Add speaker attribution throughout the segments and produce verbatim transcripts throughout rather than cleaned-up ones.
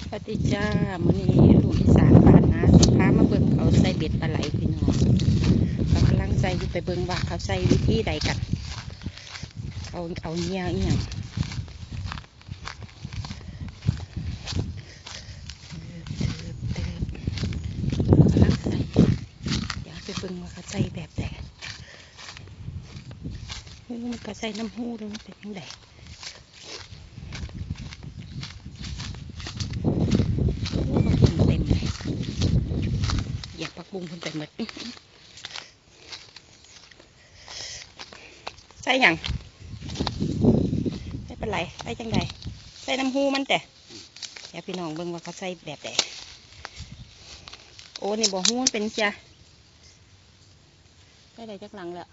Speaker 1: สวัสดีจ้ามื้อนี้ลูกอีสานบ้านนะพามาเบิ่งเขาใส่เบ็ดปลาไหลพี่น้องเรากำลังใส่อยู่ไปเบิ่งว่าเขาใส่วิธีใดกันเอาเอาเงี้ยอีหยังกำลังใส่เดี๋ยวไปเบิ่งว่าเขาใส่แบบใดมันก็ใส่น้ำหูด้วยมันเป็นยังไงอยากปักบุ้งคนไปหมดใส่ยังไม่เป็นไรใส่จังใดใส่น้ำหูมันแต่เดี๋ยวพี่น้องเบิ่งว่าเขาใส่แบบใดโอ้นี่บ่หูมันเป็นจ้ะใส่ได้จักหลังแล้ว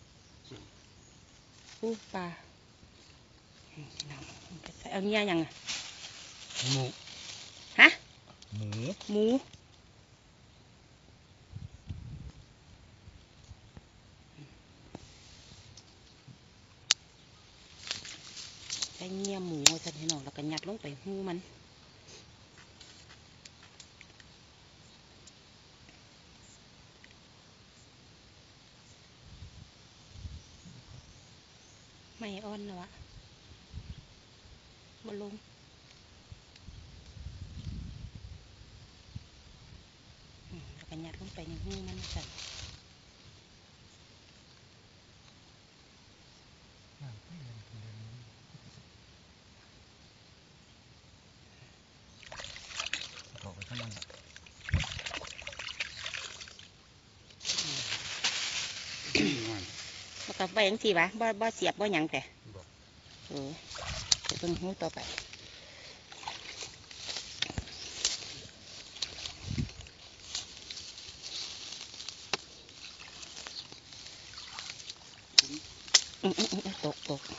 Speaker 1: อู้ปลาพี่น้องใส่เอาเงี้ยยังอ่ะ
Speaker 2: หมู
Speaker 1: ฮะ
Speaker 2: หมู
Speaker 1: หมูใส่เงี้ยหมูใส่พี่น้องแล้วก็ยัดลงไปหูมันไม่อ่อนนะวะบนลงแล้วก็ยัดลงไปในหูมันสั่น
Speaker 2: เขาไปข้างล่าง
Speaker 1: แล้วก็ไปยังสิวะบ่บ่เสียบบ่หยังแต่เออจะเบิ่งหูต่อไปอืมอืมอืมตกตก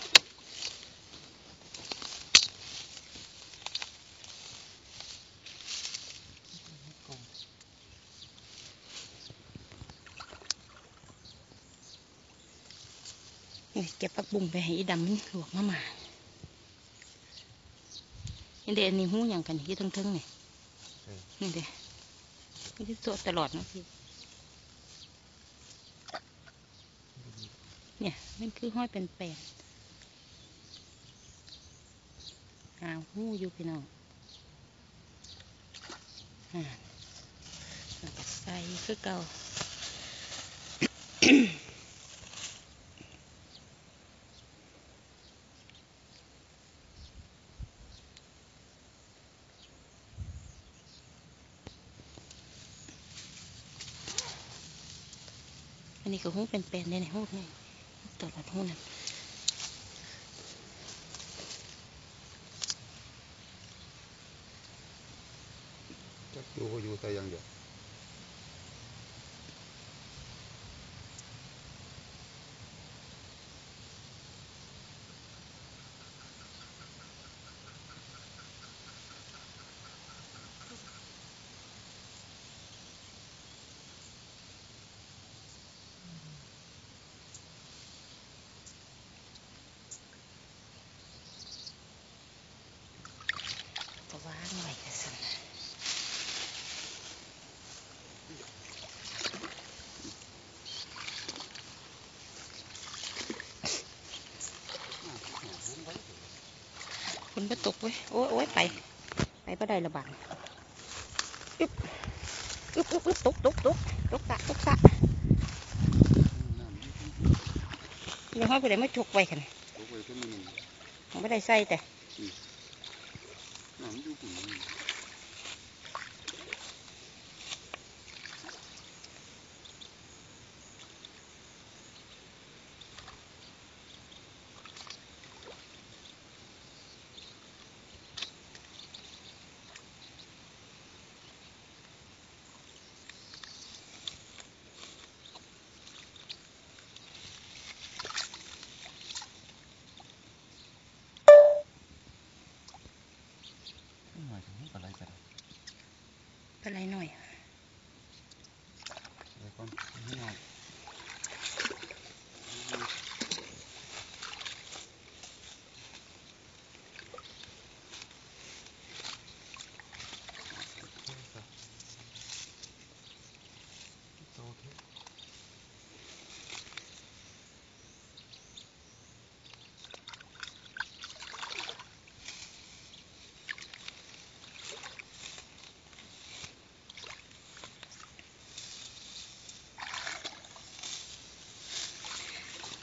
Speaker 1: เก็บผักบุ้งไปให้ดำมันหลวกมามานี่เดี๋ยวนี้หูอย่างกันที่ทั้งๆนี่นี่เดี๋ยวนี่ที่ตัวตลอดนะพี่เนี่ยมันคือห้อยเป็นแปดหาหูอยู่พี่น้องอ่าใส่คือเก่าอันนี้ก็หูเป็นแปดในในหูนี่ตลอดหูนั่น
Speaker 2: จะอยู่ก็อยู่แต่อย่างเดียว
Speaker 1: ก็ว่างไว้กันสันคุณไปตกไว้โอ้ยโอ้ยไปไปบ่ได้ระบาดอึ๊บอึ๊บอึ๊บอึ๊บตกตกตกตกสะตกสะเดี๋ยวห้อยไปเลยไม่ฉกไว้กันผมไม่ได้ใส่แต่
Speaker 2: อะไรกัน
Speaker 1: อะไรหน่อย
Speaker 2: อะไรก่อนไม่เอา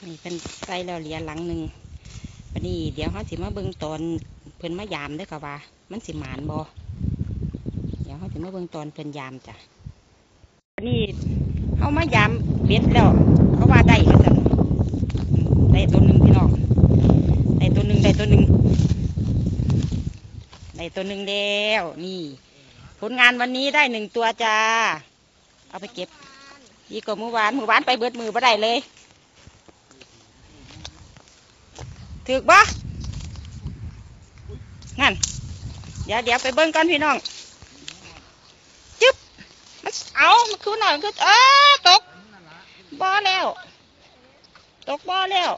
Speaker 1: นี่เป็นใส่แล้วเหลียหลังหนึ่งวันนี้เดี๋ยวเขาสิมาเบิ่งตอนเพิ่นมายามเด้อค่ะว่ามันสิหมานบ่เดี๋ยวเขาสิมาเบิ่งตอนเพิ่นยามจ้ะวันนี้เขามายามเบ็ดแล้วเขาว่าได้ก็จะได้ตัวหนึ่งพี่น้องได้ตัวหนึ่งได้ตัวหนึ่งได้ตัวหนึ่งแล้วนี่ผลงานวันนี้ได้หนึ่งตัวจ้าเอาไปเก็บดีกว่าเมื่อวานเมื่อวานไปเบิดมือบ่ได้เลยถือบ่นั่นเดี๋ยวเดี๋ยวไปเบิ้งกันพี่น้องจึ๊บมันเอามันคือหน่อยคือเออตกบ่แล้วตกบ่แล้ว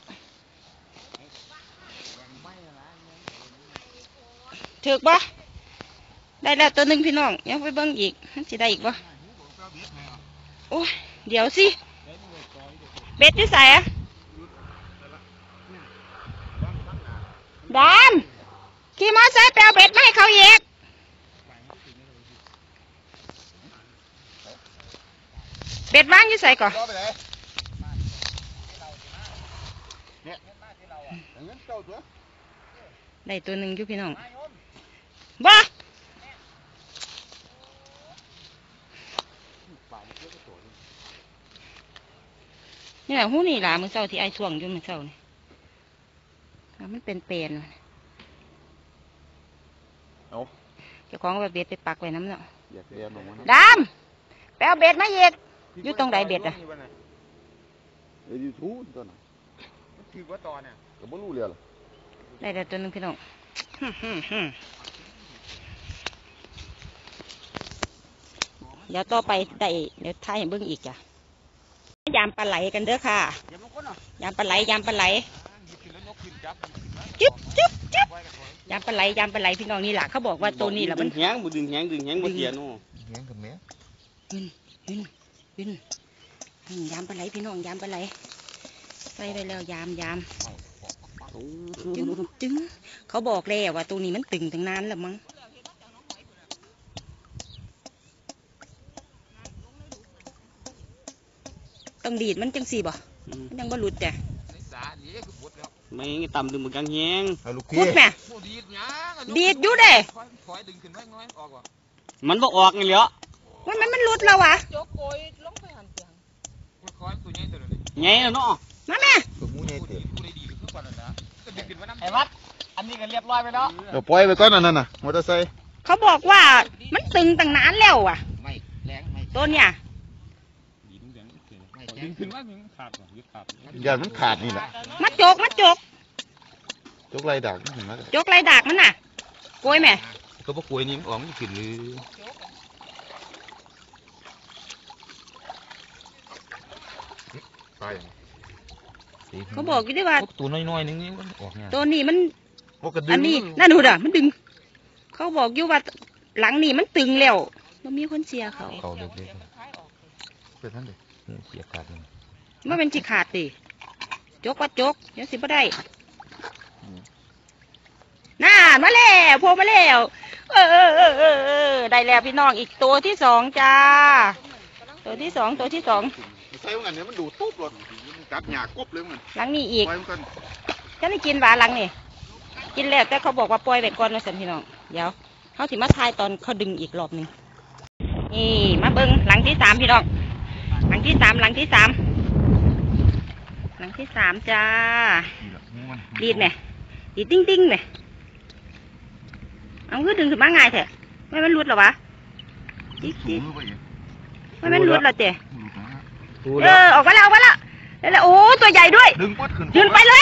Speaker 1: ถือบ่ได้แล้วตัวหนึ่งพี่น้องยังไปเบิ้งอีกมันจะได้อีกบ่โอ้ยเดี๋ยวสิเบ็ดอยู่ใส่อะดามขี่มอเตอร์ไซค์ไปเอาเบ็ดมาให้เขาเยกเบ็ดว่างอยู่ใส่ก่อนได้ตัวหนึ่งอยู่พี่น้องบ่นี่แหละหูนี่ล่ะมือเศร้าที่ไอ้ช่วงอยู่มือเศร้านี่มันเป็นเปลี่ยนเจ้าของเอาเบ็ดไปปักไว้น้ำเนาะดามไปเอาเบ็ดมาเย็ดอยู่ตรงไหนเบ็ดอ่ะ
Speaker 2: อยู่ทูนตัวน่ะคือว่าตอนเนี่ยก็บ่รู้เรื่อง
Speaker 1: ได้แต่ตัวนึงพี่น้องเดี๋ยวต่อไปได้เดี๋ยวท้ายเบิ้งอีกจ้ะยามปลาไหลกันเด้อค่ะยามปลาไหลยามปลาไหลจึ๊บจึ๊บจึ๊บยามปลาไหลยามปลาไหลพี่น้องนี่แหละเขาบอกว่าตัวนี้แหละมัน
Speaker 3: แห้งบุดึงแห้งดึงแห้งบุเทียนโน่
Speaker 2: แห้งกับแม่
Speaker 1: วินวินวินยามปลาไหลพี่น้องยามปลาไหลใส่ไปแล้วยามยามจึงจึงเขาบอกแล้วว่าตัวนี้มันตึงตั้งนานแล้วมั้งต้องดีดมันจังสี่บ่ยังบ่หลุดจ้ะ
Speaker 3: ไม่ต่ำดึงมือกางแห้ง
Speaker 1: คุดแม่ดีดอยู่เด้
Speaker 3: มันบ่ออกไงเหรอ
Speaker 1: มันมันมันหลุดแล้ววะ
Speaker 3: ไงเนาะ
Speaker 1: มาแม่
Speaker 3: ไอ้วัดอันนี้ก็เรียบร้อยไปแล้ว
Speaker 2: เดี๋ยวปล่อยไปก่อนนั่นน่ะมอเตอร์ไซค์
Speaker 1: เขาบอกว่ามันตึงตั้งนานแล้วอ่ะตัวเนี้ย
Speaker 2: ยามันขาดนี่แหละ
Speaker 1: มัดจกมัดจก
Speaker 2: จกไรดักเห็นไหม
Speaker 1: จกไรดักมันน่ะกล้วยแม่
Speaker 2: ก็พวกกล้วยนี่มันออกมันขึ้นเลย
Speaker 1: เขาบอกอยู่ด้วยว่า
Speaker 2: ตัวน้อยๆนึงนี่มันออกไง
Speaker 1: ตัวนี้มันอันนี้น่าดูด่ะมันดึงเขาบอกอยู่ว่าหลังนี่มันตึงแล้วมันมีคนเชียร์เขา
Speaker 2: เขาเด็กๆเป็นนั่นเลยเสียขาดเลย
Speaker 1: มันเป็นจีขาดดิจกว่าจกยังสิบ่ได้น่ามาแล้วโผล่มาแล้วเออเออเออเออได้แล้วพี่น้องอีกตัวที่สองจ้าตัวที่สองตัวที่สอง
Speaker 2: ใส่วันนี้มันดูตุ๊บหลดกัดหยากกบเลยมัน
Speaker 1: หลังนี้อีกจะได้กินหวานหลังนี่กินแล้วแต่เขาบอกว่าปล่อยไปก่อนนะสันพี่น้องเดี๋ยวเขาสิมาทายตอนเขาดึงอีกรอบหนึ่งนี่มาเบิ้งหลังที่สามพี่น้องหลังที่สามหลังที่สามหลังที่สามจ้าดีดไหมดีดติ้งติ้งไหมเอาคือดึงถึงมาง่ายแท้ไม่มันรุดหรอวะจิ๊กจิ๊กไม่มันรุดหรอเจ๊เออออกมาแล้วออกมาแล้วแล้วโอ้ตัวใหญ่ด้วยยืนไปเลย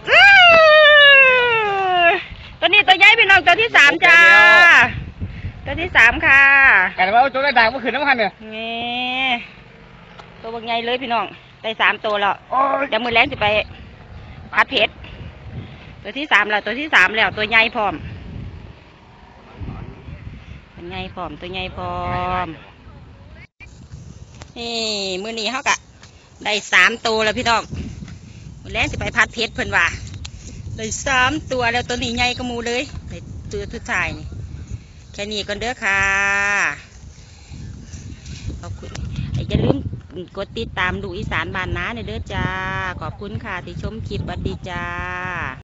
Speaker 1: ตัวนี้ตัวใหญ่พี่น้องตัวที่สามจ้าตัวที่สามค่ะ
Speaker 3: แต่ว่าตัวได้ด่างเมื่อคืนน้ำพันเนี่ย
Speaker 1: นี่ตัวบางใหญ่เลยพี่น้องได้สามตัวแล้วเดี๋ยวมือแรงจะไปพัดเพชรตัวที่สามแล้วตัวที่สามแล้วตัวใหญ่พร้อมตัวใหญ่พร้อมตัวใหญ่พร้อมนี่มือนี้เขากะได้สามตัวแล้วพี่น้องมือแรงจะไปพัดเพชรเพิ่นว่าได้สามตัวแล้วตัวนี้ใหญ่กระมูเลยได้ตัวทุกทายนี่แค่นี้ก่อนเด้อค่ะขอบคุณอย่าลืมกดติดตามลูกอีสานบ้านนาในเด้อจ้าขอบคุณค่ะที่ชมคลิปสวัสดีจ้า